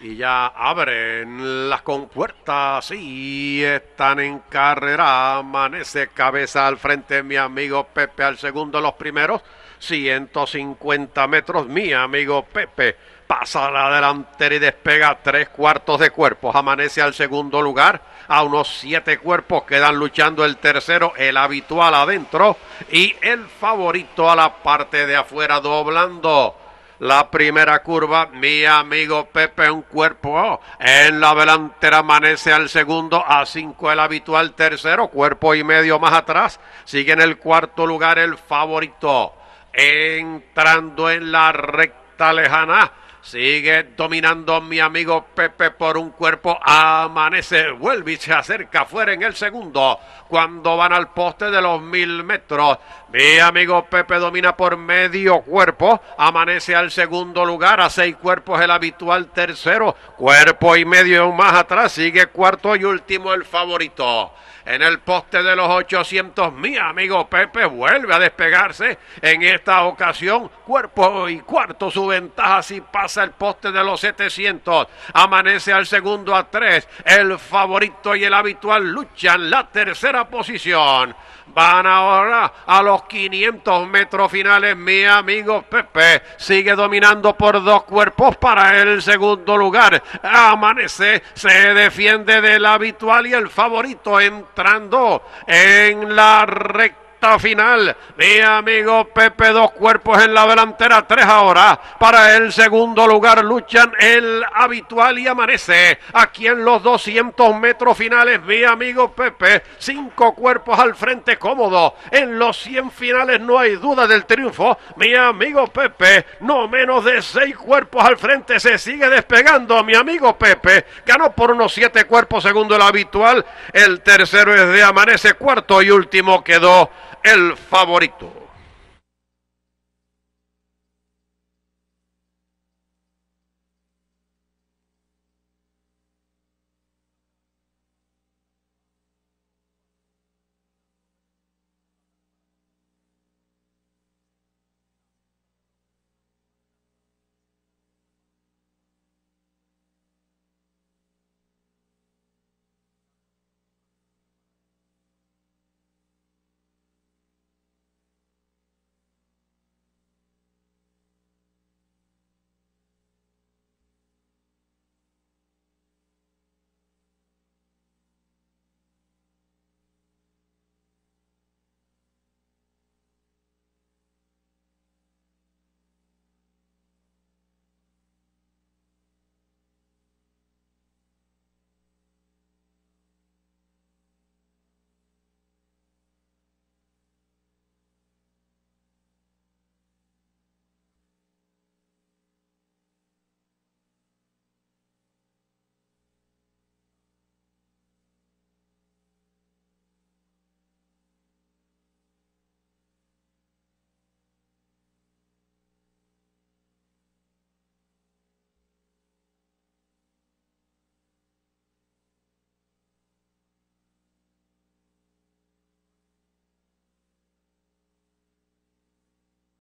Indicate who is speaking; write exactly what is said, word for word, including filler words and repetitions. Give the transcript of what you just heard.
Speaker 1: Y ya abren las compuertas y están en carrera. Amanece cabeza al frente mi amigo Pepe, al segundo los primeros ciento cincuenta metros. Mi amigo Pepe pasa a la delantera y despega tres cuartos de cuerpos. Amanece al segundo lugar. A unos siete cuerpos quedan luchando el tercero, el habitual adentro y el favorito a la parte de afuera doblando la primera curva. Mi amigo Pepe, un cuerpo en la delantera, amanece al segundo, a cinco el habitual tercero, cuerpo y medio más atrás, sigue en el cuarto lugar el favorito, entrando en la recta lejana. Sigue dominando mi amigo Pepe por un cuerpo, amanece, vuelve y se acerca afuera en el segundo, cuando van al poste de los mil metros. Mi amigo Pepe domina por medio cuerpo, amanece al segundo lugar, a seis cuerpos el habitual tercero, cuerpo y medio más atrás, sigue cuarto y último el favorito. En el poste de los ochocientos, mi amigo Pepe vuelve a despegarse. En esta ocasión, cuerpo y cuarto su ventaja si pasa el poste de los setecientos. Amanece al segundo a tres. El favorito y el habitual luchan la tercera posición. Van ahora a los quinientos metros finales. Mi amigo Pepe sigue dominando por dos cuerpos para el segundo lugar. Amanece, se defiende del habitual y el favorito entrando en la recta final. Mi amigo Pepe, dos cuerpos en la delantera, tres ahora para el segundo lugar, luchan el habitual y amanece aquí en los doscientos metros finales. Mi amigo Pepe, cinco cuerpos al frente, cómodo en los cien finales, no hay duda del triunfo. Mi amigo Pepe, no menos de seis cuerpos al frente, se sigue despegando. Mi amigo Pepe ganó por unos siete cuerpos, segundo el habitual, el tercero es de amanece, cuarto y último quedó el favorito.